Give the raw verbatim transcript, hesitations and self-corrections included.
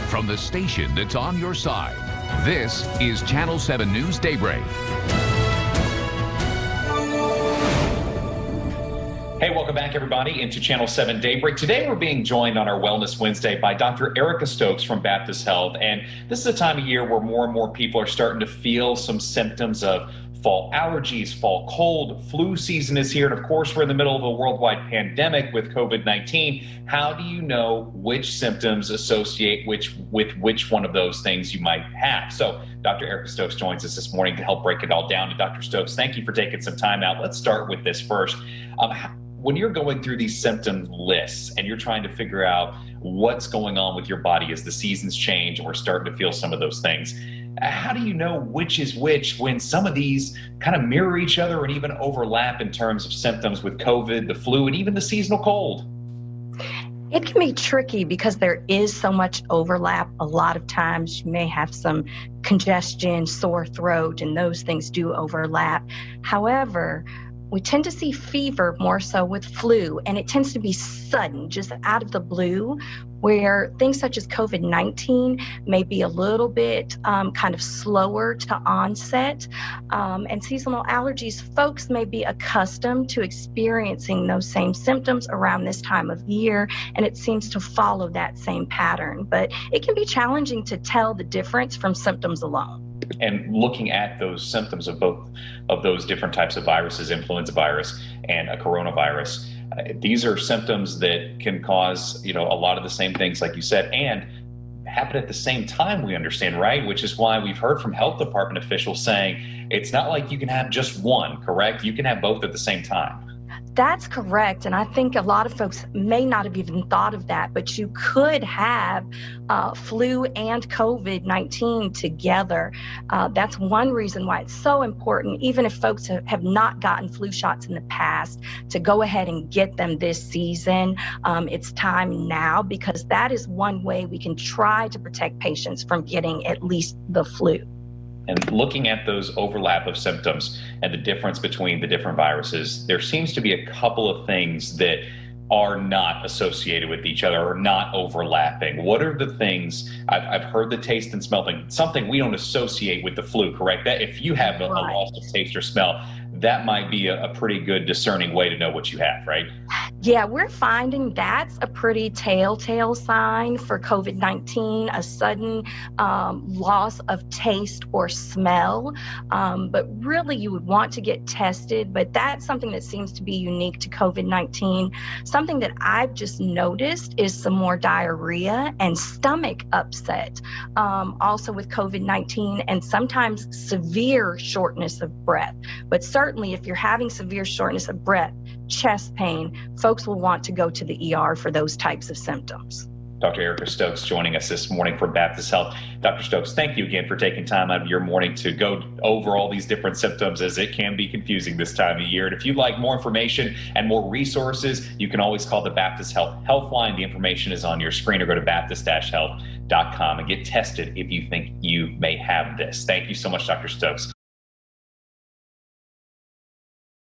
from the station that's on your side. This is Channel seven News Daybreak. Hey, welcome back, everybody, into Channel seven Daybreak. Today, we're being joined on our Wellness Wednesday by Doctor Erica Stokes from Baptist Health. And this is a time of year where more and more people are starting to feel some symptoms of fall allergies, fall cold, flu season is here. And of course, we're in the middle of a worldwide pandemic with COVID nineteen. How do you know which symptoms associate which, with which one of those things you might have? So Doctor Erica Stokes joins us this morning to help break it all down. And Doctor Stokes, thank you for taking some time out. Let's start with this first. Um, when you're going through these symptom lists and you're trying to figure out what's going on with your body as the seasons change and we're starting to feel some of those things, how do you know which is which when some of these kind of mirror each other and even overlap in terms of symptoms with COVID, the flu, and even the seasonal cold? It can be tricky because there is so much overlap. A lot of times you may have some congestion, sore throat, and those things do overlap. However, we tend to see fever more so with flu, and it tends to be sudden, just out of the blue, where things such as COVID nineteen may be a little bit um, kind of slower to onset. Um, and seasonal allergies, folks may be accustomed to experiencing those same symptoms around this time of year, and it seems to follow that same pattern. But it can be challenging to tell the difference from symptoms alone. And looking at those symptoms of both of those different types of viruses, influenza virus and a coronavirus, uh, these are symptoms that can cause, you know, a lot of the same things, like you said, and happen at the same time, we understand, right? Which is why we've heard from health department officials saying it's not like you can have just one, correct? You can have both at the same time. That's correct. And I think a lot of folks may not have even thought of that, but you could have uh, flu and COVID nineteen together. Uh, that's one reason why it's so important, even if folks have not gotten flu shots in the past, to go ahead and get them this season. Um, it's time now, because that is one way we can try to protect patients from getting at least the flu. And looking at those overlap of symptoms and the difference between the different viruses, there seems to be a couple of things that are not associated with each other or not overlapping. What are the things? I've, I've heard the taste and smell thing, something we don't associate with the flu, correct? That if you have a, Right. a loss of taste or smell, that might be a, a pretty good discerning way to know what you have, right? Yeah, we're finding that's a pretty telltale sign for COVID nineteen, a sudden um, loss of taste or smell. Um, but really, you would want to get tested. But that's something that seems to be unique to COVID nineteen. Something that I've just noticed is some more diarrhea and stomach upset, um, also with COVID nineteen, and sometimes severe shortness of breath. But certainly, if you're having severe shortness of breath, chest pain, folks will want to go to the E R for those types of symptoms. Doctor Erica Stokes joining us this morning for Baptist Health. Doctor Stokes, thank you again for taking time out of your morning to go over all these different symptoms, as it can be confusing this time of year. And if you'd like more information and more resources, you can always call the Baptist Health Healthline. The information is on your screen, or go to baptist dash health dot com and get tested if you think you may have this. Thank you so much, Doctor Stokes.